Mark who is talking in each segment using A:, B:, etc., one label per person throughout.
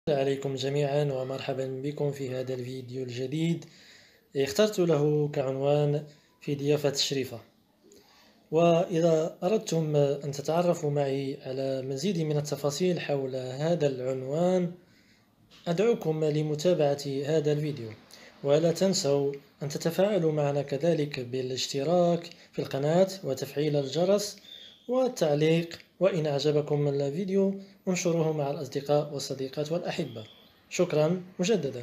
A: عليكم جميعا ومرحبا بكم في هذا الفيديو الجديد. اخترت له كعنوان في ضيافة الشريفة. وإذا أردتم أن تتعرفوا معي على مزيد من التفاصيل حول هذا العنوان أدعوكم لمتابعة هذا الفيديو، ولا تنسوا أن تتفاعلوا معنا كذلك بالاشتراك في القناة وتفعيل الجرس والتعليق، وإن أعجبكم الفيديو انشروه مع الأصدقاء والصديقات والأحبة. شكرا مجددا.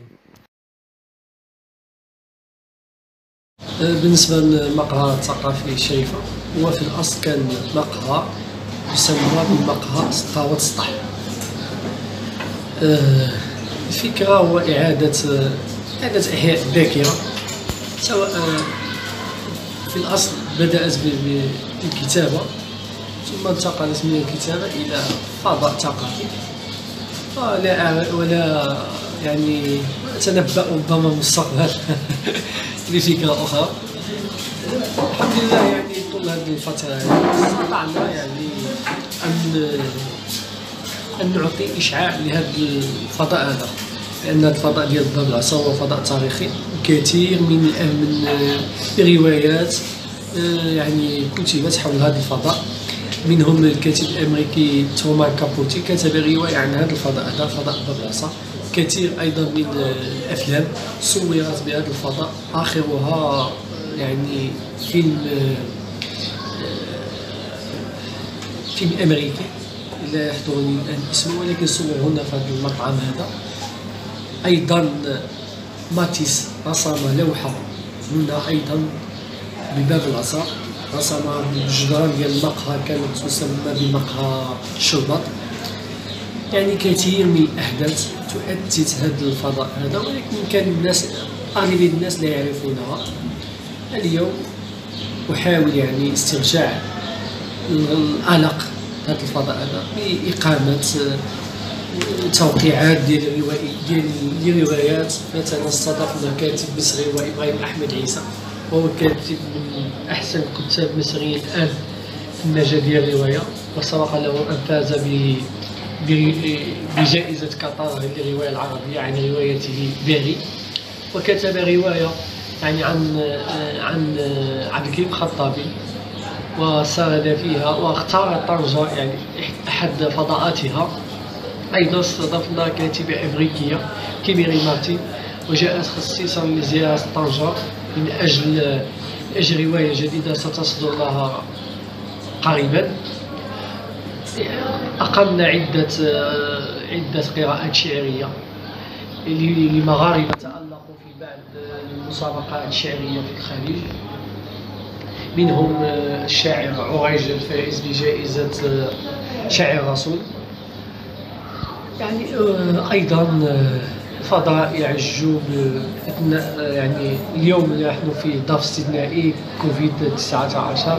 B: بالنسبة للمقهى الثقافي الشريفة، هو في الأصل كان مقهى يسمى بمقهى قهوة السطح. الفكرة هو إعادة إحياء الذاكرة، سواء في الأصل بدأت بالكتابة، ثم انتقلت من الكتابة إلى فضاء ثقافي، ولا يعني أتنبأ ربما مستقبل لفكرة أخرى. الحمد لله يعني طول هذه الفترة استطعنا يعني أن نعطي إشعاع لهذا الفضاء هذا، لأن الفضاء ديال باب العصا هو فضاء تاريخي. كثير من الروايات يعني كتبت حول هذا الفضاء، منهم الكاتب الأمريكي تومان كابوتي كتب رواية عن هذا الفضاء هذا، فضاء باب العصا. كثير أيضا من الأفلام صورت بهذا الفضاء، آخرها يعني فيلم أمريكي لا يحضرني الآن اسمه، ولكن صور هنا في هذا المطعم هذا. أيضا ماتيس رسم لوحة هنا أيضا بباب العصا، رسمها بالجدران ديال المقهى، كانت تسمى بمقهى شربط. يعني كثير من الأحداث تؤسس هذا الفضاء هذا، ولكن كان أغلبية الناس لا يعرفونها. اليوم أحاول يعني استرجاع القلق هذا الفضاء هذا بإقامة توقيعات ديال روايات. مثلا استضفنا كاتب مصري هو إبراهيم أحمد عيسى، وهو كاتب من أحسن الكتاب المصريين الآن في المجال ديال الرواية، وسبق له أن فاز بجائزة قطر للرواية العربية عن روايته باري. وكتب رواية يعني عن عبد الكريم الخطابي، وسرد فيها واختار طنجة يعني أحد فضاءاتها. أيضا استضفنا كاتبة أمريكية كيميري مارتين، وجاءت خصيصا لزيارة طنجة من أجل رواية جديدة ستصدر لها قريبا. أقمنا عدة قراءات شعرية لمغاربة تألقوا في بعض المسابقات الشعرية في الخليج، منهم الشاعر عريج الفائز بجائزة شاعر رسول. يعني أيضا الفضاء يعج يعني اليوم نحن في ظرف استثنائي كوفيد-19.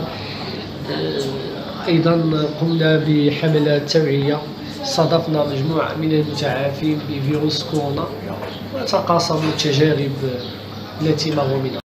B: أيضا قمنا بحملات توعية، استضفنا مجموعة من المتعافين بفيروس كورونا وتقاسموا التجارب التي مروا منها.